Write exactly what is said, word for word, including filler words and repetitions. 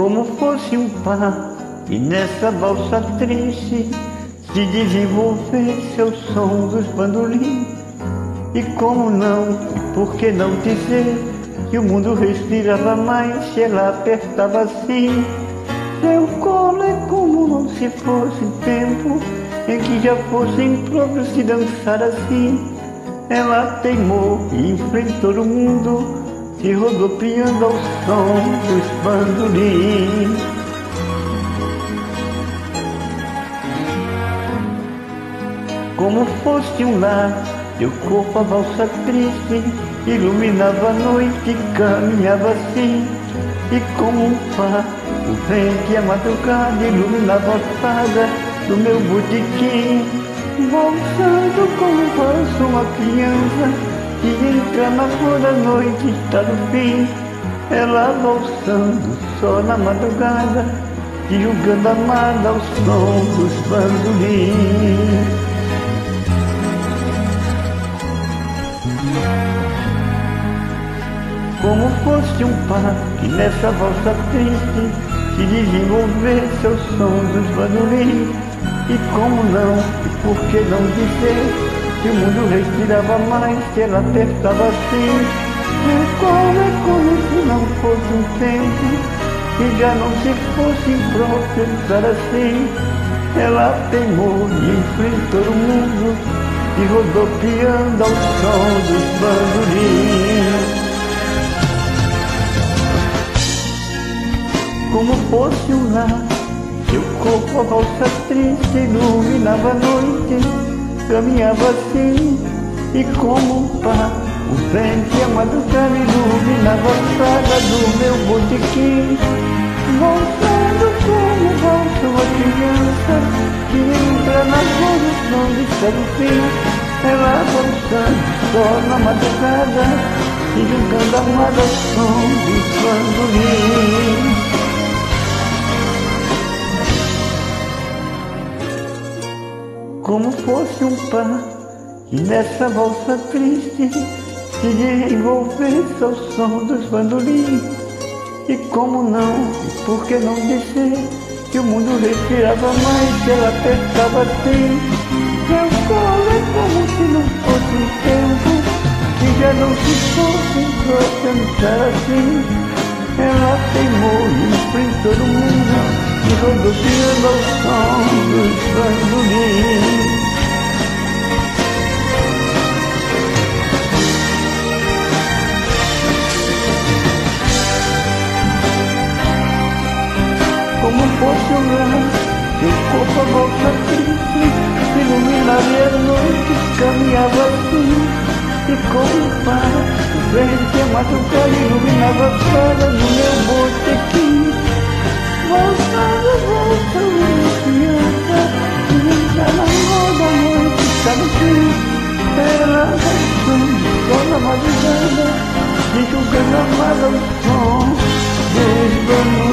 como fosse um par, e nessa valsa triste se desenvolvesse ao som dos bandolins. E como não, e por que não dizer que o mundo respirava mais se ela apertava assim? Seu colo é como não se fosse tempo em que já fosse impróprio se dançar assim. Ela teimou e enfrentou o mundo, se rodopiando ao som dos bandolins. Como fosse um lar, seu corpo a valsa triste iluminava a noite e caminhava assim. E como um far, o vento e a madrugada iluminava a fada do meu botequim. Valsando como valsa uma criança que entra na flor da noite e está no fim. Ela valsando só na madrugada, se julgando amada ao som dos bandolins. Como fosse um par que nessa valsa triste se desenvolvesse ao som dos bandolins. E como não, e por que não dizer que o mundo respirava mais se ela apertava assim? E como é como se não fosse um tempo que já não se fosse impróprio estar assim. Ela teimou e enfrentou o mundo, e rodopiando ao som dos bandolins. Como fosse um lar, seu corpo a valsa triste iluminava a noite, caminhava assim. E como um par, o vento e a madrugada iluminava a estrada do meu botequim. Valsando como valsa uma criança que entra na flor do som de cego fim. Ela valsando só na madrugada e julgando amada ao som dos bandolins. Como fosse um par, e nessa valsa triste se desenvolvesse ao som dos bandolins. E como não, e por que não dizer que o mundo respirava mais se ela apertava assim? Seu colo é como se não fosse um tempo que já não se fosse pra cantar assim. Ela teimou e enfrentou o mundo, e rodopiando ao som dos bandolins. Como fosse um lar, seu corpo a valsa triste iluminava a noite, caminhava assim. E como um par, o vento e a madrugada iluminava a fada do meu botequim. Valsando, volta uma criança que entra na flor da noite, está no fim. Ela valsando só na madrugada, se julgando amada ao som dos bandolins.